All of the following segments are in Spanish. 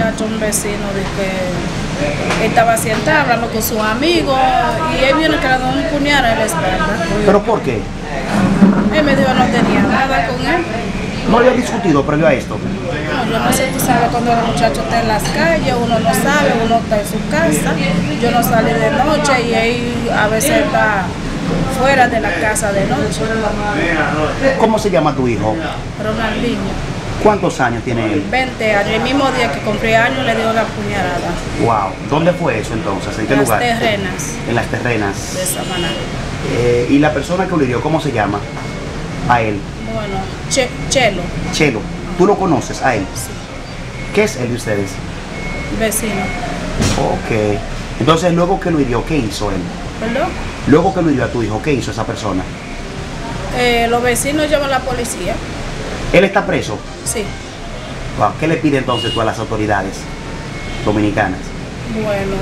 muchacho, un vecino, de que él estaba sentado hablando con sus amigos y él vino que le dio un puñal en la espalda. ¿Pero por qué? Él me dijo que no tenía nada con él. ¿No había discutido previo a esto? No, yo no sé, tú sabes, cuando el muchacho está en las calles, uno no sabe, uno está en su casa. Yo no salí de noche y él a veces está fuera de la casa de noche. ¿Cómo se llama tu hijo? Ronaldinho, ¿Cuántos años tiene él? 20 años, el mismo día que cumplí años le dio la puñalada. Wow. ¿Dónde fue eso entonces? ¿En qué Las lugar? Terrenas En Las Terrenas. de Samaná. ¿Y la persona que lo hirió, cómo se llama? A él. Bueno, Chelo, Chelo. ¿Tú lo conoces a él? sí, ¿Qué es él de ustedes? vecino. Ok. Entonces, luego que lo hirió, ¿qué hizo él? ¿Perdón? Luego que lo hirió a tu hijo, ¿qué hizo esa persona? Los vecinos llaman a la policía. ¿Él está preso? Sí. Wow. ¿Qué le pide entonces tú a las autoridades dominicanas? Bueno,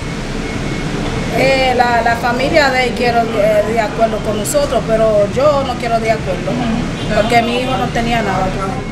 la familia de él quiere de acuerdo con nosotros, pero yo no quiero de acuerdo, porque mi hijo no tenía nada con él.